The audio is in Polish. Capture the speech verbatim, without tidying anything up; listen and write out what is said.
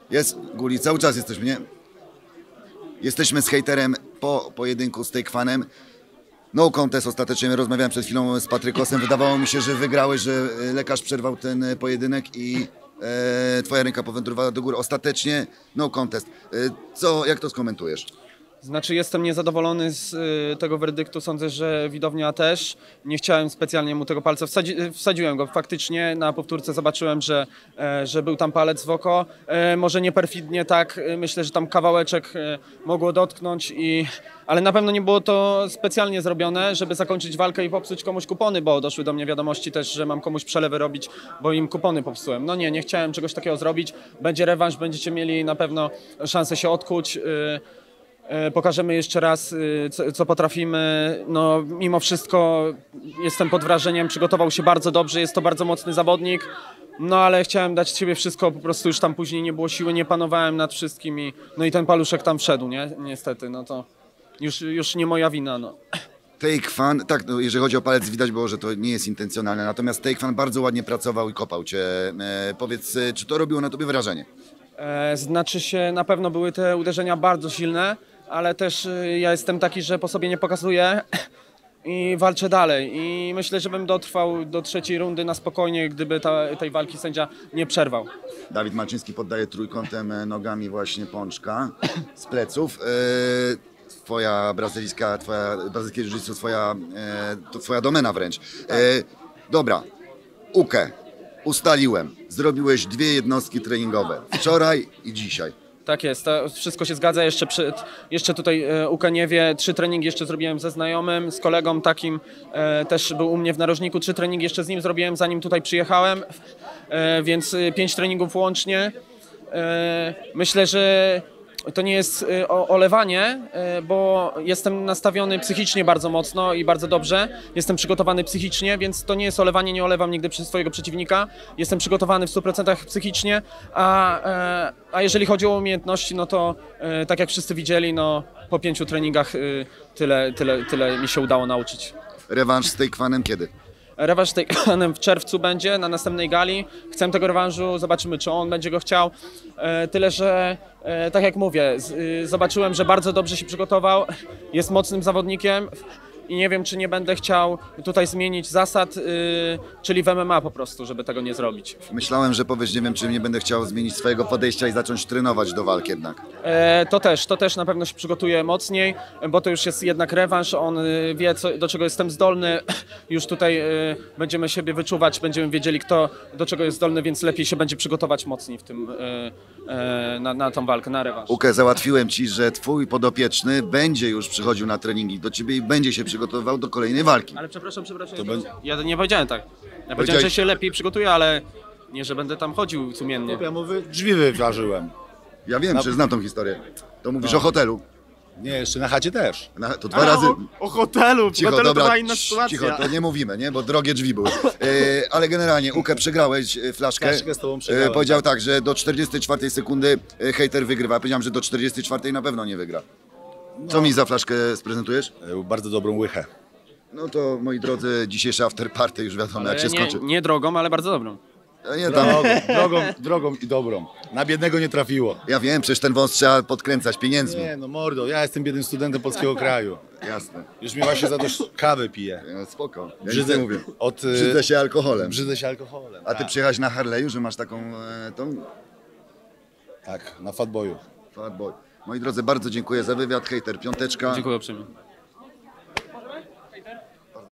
Jest, Guli, cały czas jesteśmy, nie? Jesteśmy z hejterem po pojedynku z Takefanem. No contest ostatecznie, rozmawiałem przed chwilą z Patrykosem, wydawało mi się, że wygrałeś, że lekarz przerwał ten pojedynek i e, twoja ręka powędrowała do góry. Ostatecznie no contest. E, co, jak to skomentujesz? Znaczy jestem niezadowolony z y, tego werdyktu, sądzę, że widownia też. Nie chciałem specjalnie mu tego palca, Wsadzi, wsadziłem go faktycznie, na powtórce zobaczyłem, że, e, że był tam palec w oko. E, może nie perfidnie tak, e, myślę, że tam kawałeczek e, mogło dotknąć, i, ale na pewno nie było to specjalnie zrobione, żeby zakończyć walkę i popsuć komuś kupony, bo doszły do mnie wiadomości też, że mam komuś przelewy robić, bo im kupony popsułem. No nie, nie chciałem czegoś takiego zrobić. Będzie rewanż, będziecie mieli na pewno szansę się odkuć. Y, Pokażemy jeszcze raz, co, co potrafimy. No, mimo wszystko jestem pod wrażeniem, przygotował się bardzo dobrze, jest to bardzo mocny zawodnik, no ale chciałem dać z siebie wszystko, po prostu już tam później nie było siły, nie panowałem nad wszystkim i, no i ten paluszek tam wszedł, nie? Niestety, no to już, już nie moja wina, no. Takefan, tak, no, jeżeli chodzi o palec, widać było, że to nie jest intencjonalne, natomiast Takefan bardzo ładnie pracował i kopał cię. E, powiedz, czy to robiło na tobie wrażenie? E, znaczy się, na pewno były te uderzenia bardzo silne, ale też y, ja jestem taki, że po sobie nie pokazuję i walczę dalej. I myślę, że bym dotrwał do trzeciej rundy na spokojnie, gdyby ta, tej walki sędzia nie przerwał. Dawid Malczyński poddaje trójkątem nogami właśnie Pączka z pleców. E, twoja brazylijska, twoja brazylijskie jiu-jitsu, twoja, e, to twoja domena wręcz. E, dobra, Uke, ustaliłem. Zrobiłeś dwie jednostki treningowe. Wczoraj i dzisiaj. Tak jest, to wszystko się zgadza. Jeszcze, przed, jeszcze tutaj e, Uka nie wie, trzy treningi jeszcze zrobiłem ze znajomym, z kolegą takim, e, też był u mnie w narożniku, trzy treningi jeszcze z nim zrobiłem, zanim tutaj przyjechałem, e, więc e, pięć treningów łącznie. E, myślę, że to nie jest e, o, olewanie, e, bo jestem nastawiony psychicznie bardzo mocno i bardzo dobrze. Jestem przygotowany psychicznie, więc to nie jest olewanie, nie olewam nigdy przez swojego przeciwnika. Jestem przygotowany w stu procentach psychicznie, a, e, a jeżeli chodzi o umiejętności, no to e, tak jak wszyscy widzieli, no po pięciu treningach e, tyle, tyle, tyle mi się udało nauczyć. Rewanż z Takefanem kiedy? Rewanż z Takefanem w czerwcu będzie, na następnej gali. Chcę tego rewanżu, zobaczymy, czy on będzie go chciał. E, tyle, że e, tak jak mówię, z, y, zobaczyłem, że bardzo dobrze się przygotował, jest mocnym zawodnikiem i nie wiem, czy nie będę chciał tutaj zmienić zasad, y, czyli w M M A po prostu, żeby tego nie zrobić. Myślałem, że powiesz, nie wiem, czy nie będę chciał zmienić swojego podejścia i zacząć trenować do walk jednak. E, to też, to też na pewno się przygotuje mocniej, bo to już jest jednak rewanż, on y, wie, co, do czego jestem zdolny, już tutaj y, będziemy siebie wyczuwać, będziemy wiedzieli, kto do czego jest zdolny, więc lepiej się będzie przygotować mocniej w tym, y, y, na, na tą walkę, na rewanż. Uke, załatwiłem ci, że twój podopieczny będzie już przychodził na treningi do ciebie i będzie się przygotowywał do kolejnej walki. Ale przepraszam, przepraszam, To ja, będzie- ja nie powiedziałem tak. Ja powiedziałem, że się lepiej przygotuję, ale nie, że będę tam chodził sumiennie. Ja mówię, drzwi wyważyłem. Ja wiem, że znam tą historię. To mówisz o hotelu. Nie, jeszcze na chacie też. Na, to dwa razy... O, o hotelu, w Cicho, hotelu dobra, to była inna cii- sytuacja. cicho, to nie mówimy, nie? Bo drogie drzwi były. E, ale generalnie, Uke, przegrałeś e, flaszkę. Flaszkę z tobą przegrałem, E, powiedział tak, że do czterdziestej czwartej sekundy e, hejter wygrywa. Powiedziałem, że do czterdziestej czwartej na pewno nie wygra. Co mi za flaszkę sprezentujesz? E, Bardzo dobrą łychę. No to, moi drodzy, dzisiejsze after party już wiadomo, jak się nie, skończy. nie drogą, ale bardzo dobrą. A nie tam. Drogą, drogą, drogą i dobrą. Na biednego nie trafiło. Ja wiem, przecież ten wąs trzeba podkręcać pieniędzmi. Nie no mordo, ja jestem biednym studentem polskiego kraju. Jasne. Już mi właśnie za to kawę piję. Ja, spoko. Ja nic Brzydzę, nie mówię. od, e, Brzydzę się alkoholem. Brzydzę się alkoholem. A ty tak. przyjechałeś na Harley'u, że masz taką e, tą Tak, na fatboyu. Fatboy. Moi drodzy, bardzo dziękuję za wywiad. Hejter, piąteczka. Dziękuję uprzejmie.